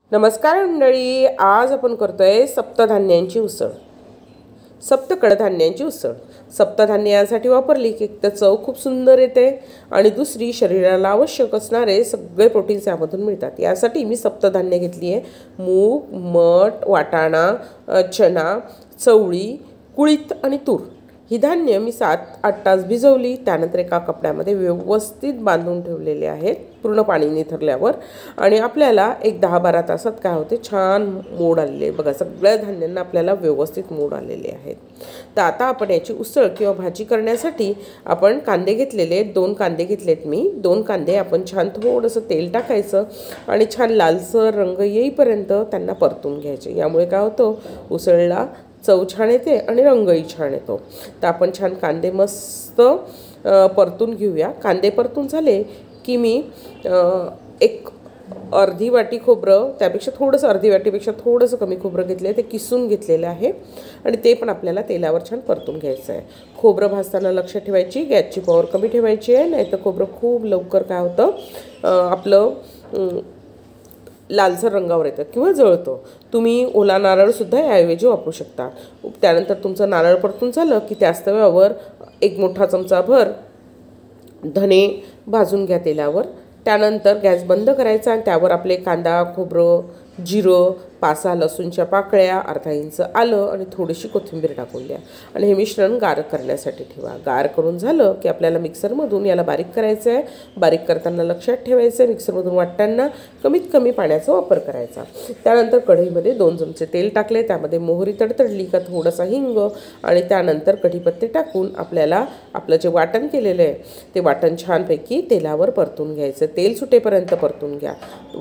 नमस्कार मंडळी, आज आपण करतोय सप्तधान्यांची उसळ. सप्त कडधान्यांची उसळ. सप्तधान्य यासाठी वापरली की एक तर चव खूप सुंदर येते आणि दुसरी शरीराला आवश्यक असणारे सगळे प्रोटीन्स यामधून मिळतात. यासाठी मी सप्तधान्य घेतली आहे. मूग, मठ, वाटाणा, चणा, चवळी, कुळीथ आणि तूर. ही धान्य मी 7-8 तास भिजवली. त्यानंतर एका कपड्यामध्ये व्यवस्थित बांधून ठेवलेले आहेत पूर्ण पाणी निथरल्यावर. आणि आपल्याला एक 10-12 तासात काय होते, छान मोड आलेले. बघा, सगळ्या धान्यांना आपल्याला व्यवस्थित मोड आलेले आहेत. तर आता आपण याची उसळ किंवा भाजी करण्यासाठी आपण कांदे घेतलेले, 2 कांदे घेतलेत मी. 2 कांदे आपण छान थोडंसं तेल टाकायचं आणि छान लालसर रंग येईपर्यंत त्यांना परतून घ्यायचे. यामुळे काय होतं, उसळला चव छान येते आणि रंगही छान येतो. तर आपण छान कांदे मस्त परतून घेऊया. कांदे परतून झाले की मी एक अर्धी वाटी खोबरं, त्यापेक्षा थोडंसं, अर्धी वाटीपेक्षा थोडंसं कमी खोबरं घेतलं आहे. ते किसून घेतलेलं आहे आणि ते पण आपल्याला तेलावर छान परतून घ्यायचं आहे. खोबरं भाजताना लक्ष ठेवायची, गॅसची पॉवर कमी ठेवायची आहे, नाही तर खोबरं खूप लवकर काय होतं, आपलं लालसर रंगावर येतं किंवा जळतं. तुम्ही ओला नारळसुद्धा याऐवजी वापरू शकता. त्यानंतर तुमचं नारळ परतून झालं की त्याच तव्यावर 1 मोठा चमचाभर धणे भाजून घ्या तेलावर. त्यानंतर गॅस बंद करायचा आणि त्यावर आपले कांदा, खोबरं, जिरं, 5-6 लसूणच्या पाकळ्या, अर्धा इंच आलं आणि थोडीशी कोथिंबीर टाकून द्या आणि हे मिश्रण गार करण्यासाठी ठेवा. गार करून झालं की आपल्याला मिक्सरमधून याला बारीक करायचं आहे. बारीक करताना लक्षात ठेवायचं आहे, मिक्सरमधून वाटताना कमीत कमी पाण्याचा वापर करायचा. त्यानंतर कढईमध्ये 2 चमचे तेल टाकले, त्यामध्ये मोहरी तडतडली का थोडासा हिंग आणि त्यानंतर कढीपत्ते टाकून आपल्याला आपलं जे वाटण केलेलं आहे ते वाटण छानपैकी तेलावर परतून घ्यायचं. तेल सुटेपर्यंत परतून घ्या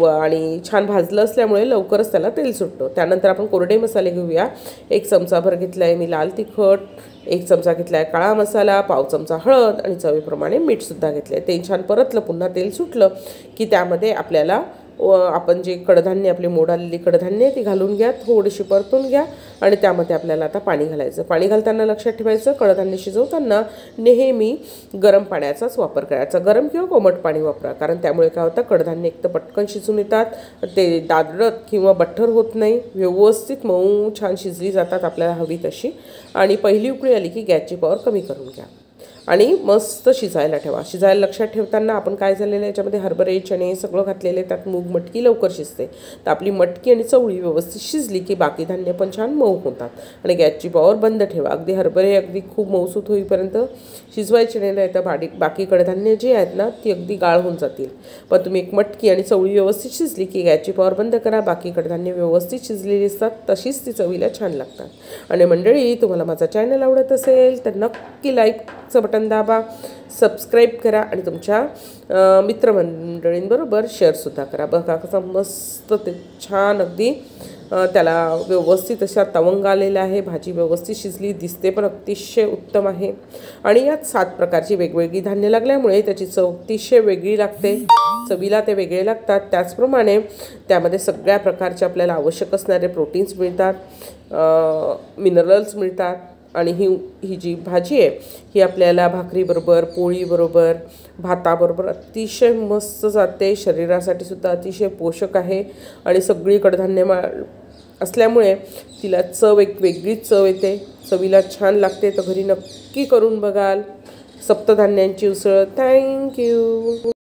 आणि छान भाजलं असल्यामुळे लवकरच त्याला तेल सुटतो. त्यानंतर आपण कोरडे मसाले घेऊया. 1 चमचाभर घेतला आहे मी लाल तिखट, 1 चमचा घेतला आहे काळा मसाला, पाव चमचा हळद आणि चवीप्रमाणे मीठसुद्धा घेतलं आहे. ते छान परतलं, पुन्हा तेल सुटलं की त्यामध्ये आपल्याला आपण जे कडधान्य, आपली मोड आलेली कडधान्य ती घालून घ्या, थोडीशी परतून घ्या आणि त्यामध्ये आपल्याला आता पाणी घालायचं. पाणी घालताना लक्षात ठेवायचं, कडधान्य शिजवताना नेहमी गरम पाण्याचाच वापर करायचा. गरम किंवा कोमट पाणी वापरा, कारण त्यामुळे काय होतं, कडधान्य एक तर पटकन शिजून येतात, ते दादरत किंवा बठ्ठर होत नाही, व्यवस्थित मऊ छान शिजली जातात आपल्याला हवी तशी. आणि पहिली उकळी आली की गॅसची पॉवर कमी करून घ्या आणि मस्त शिजायला ठेवा. शिजायला लक्षात ठेवताना आपण काय झालेलं आहे, याच्यामध्ये हरभरे, चणे सगळं घातलेले, त्यात मूग, मटकी लवकर शिजते. तर आपली मटकी आणि चवळी व्यवस्थित शिजली की बाकी धान्य पण छान मऊ होतात. आणि गॅसची पॉवर बंद ठेवा. अगदी हरभरे अगदी खूप मऊसूत होईपर्यंत शिजवायचे नाही, तर बाकी कडधान्य जी आहेत ना ती अगदी गाळ होऊन जातील. पण तुम्ही एक मटकी आणि चवळी व्यवस्थित शिजली की गॅसची पॉवर बंद करा. बाकी कडधान्य व्यवस्थित शिजलेली असतात, तशीच ती चवीला छान लागतात. आणि मंडळी, तुम्हाला माझा चॅनल आवडत असेल तर नक्की लाईकचं बटन दाबा, सबस्क्राईब करा आणि तुमच्या मित्रमंडळींबरोबर शेअरसुद्धा करा. बघा कसं मस्त ते छान अगदी त्याला व्यवस्थित अशा तवंग आलेला आहे. भाजी व्यवस्थित शिजली, दिसते पण अतिशय उत्तम आहे. आणि यात 7 प्रकारची वेगवेगळी धान्य लागल्यामुळे त्याची चव अतिशय वेगळी लागते, चवीला ते वेगळे लागतात. त्याचप्रमाणे त्यामध्ये सगळ्या प्रकारचे आपल्याला आवश्यक असणारे प्रोटीन्स मिळतात, मिनरल्स मिळतात. आणि ही जी भाजी आहे ही आपल्याला भाकरीबरोबर, पोळीबरोबर, भाताबरोबर अतिशय मस्त जाते. शरीरासाठी सुद्धा अतिशय पोषक आहे आणि सगळी कडधान्य असल्यामुळे तिला चव एक वेगळीच चव येते, चवीला छान लागते. तर घरी नक्की करून बघाल सप्तधान्यांची उसळ. थँक्यू.